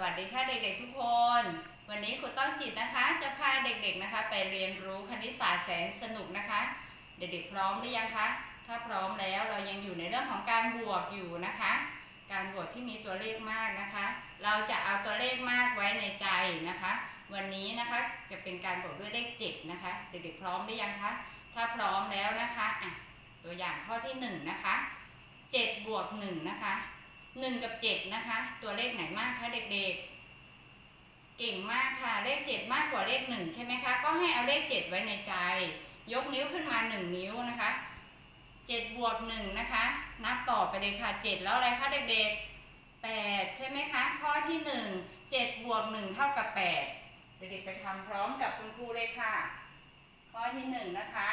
วัสดีค่ะเด็กๆทุกคน วันนี้ครูต้องจิตนะคะจะพาเด็กๆนะคะไปเรียนรู้คณิตศาสตร์แสนสนุกนะคะเด็กๆพร้อมหรือยังคะถ้าพร้อมแล้วเรายังอยู่ในเรื่องของการบวกอยู่นะคะการบวกที่มีตัวเลขมากนะคะเราจะเอาตัวเลขมากไว้ในใจนะคะวันนี้นะคะจะเป็นการบวกด้วยเลข7นะคะเด็กๆพร้อมหรือยังคะถ้าพร้อมแล้วนะคะตัวอย่างข้อที่1นะคะ7 บวก 1นะคะ1กับ7นะคะตัวเลขไหนมากคะเด็กๆเก่งมากค่ะเลข7มากกว่าเลข1ใช่ไหมคะก็ให้เอาเลข7ไว้ในใจยกนิ้วขึ้นมา1นิ้วนะคะ7 บวก 1นะคะนับต่อไปเลยค่ะ7แล้วอะไรคะเด็กๆ8ใช่ไหมคะข้อที่1 7 บวก 1เท่ากับ8เด็กๆไปทำพร้อมกับคุณครูเลยค่ะข้อที่1นะคะ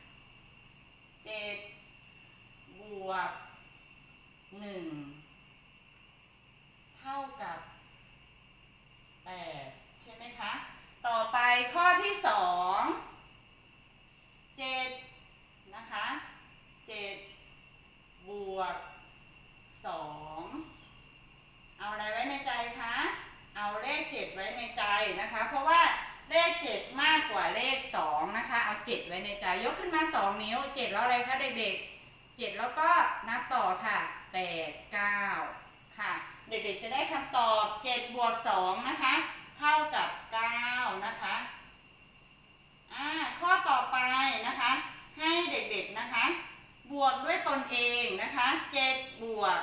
7 บวก 1เท่ากับ8ใช่ไหมคะต่อไปข้อที่2 7นะคะ7 บวก 2เอาอะไรไว้ในใจคะเอาเลข7ไว้ในใจนะคะเพราะว่าเลข7มากกว่าเลข2นะคะเอา7ไว้ในใจยกขึ้นมา2นิ้ว7แล้วอะไรคะเด็กๆ7แล้วก็นับต่อค่ะ8 9ค่ะเด็กๆจะได้คำตอบ7 บวก 2นะคะเท่ากับ9นะคะข้อต่อไปนะคะให้เด็กๆนะคะบวกด้วยตนเองนะคะ7 บวก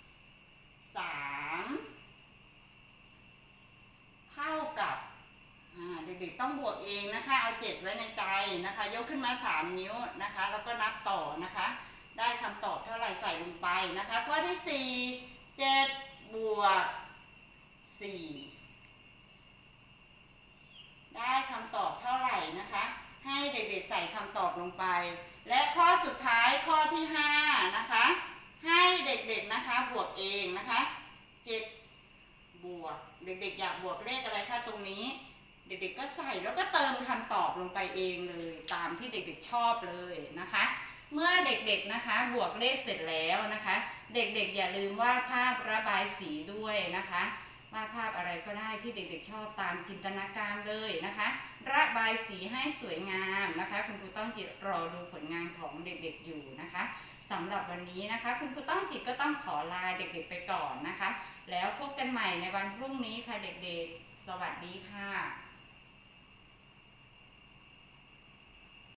3เท่ากับเด็กๆต้องบวกเองนะคะเอา7ไว้ในใจนะคะยกขึ้นมา3นิ้วนะคะแล้วก็นับต่อนะคะได้คำตอบเท่าไหร่ใส่ลงไปนะคะข้อที่4 7 บวก 4ได้คำตอบเท่าไหร่นะคะให้เด็กๆใส่คำตอบลงไปและข้อสุดท้ายข้อที่5นะคะให้เด็กๆนะคะบวกเองนะคะ7 บวกเด็กๆอยากบวกเลขอะไรคะตรงนี้เด็กๆก็ใส่แล้วก็เติมคำตอบลงไปเองเลยตามที่เด็กๆชอบเลยนะคะเมื่อเด็กๆนะคะบวกเลขเสร็จแล้วนะคะเด็กๆอย่าลืมวาดภาพระบายสีด้วยนะคะวาดภาพอะไรก็ได้ที่เด็กๆชอบตามจินตนาการเลยนะคะระบายสีให้สวยงามนะคะคุณครูต้องจิตรอดูผลงานของเด็กๆอยู่นะคะสำหรับวันนี้นะคะคุณครูต้องจิตก็ต้องขอลาเด็กๆไปก่อนนะคะแล้วพบกันใหม่ในวันพรุ่งนี้ค่ะเด็กๆสวัสดีค่ะ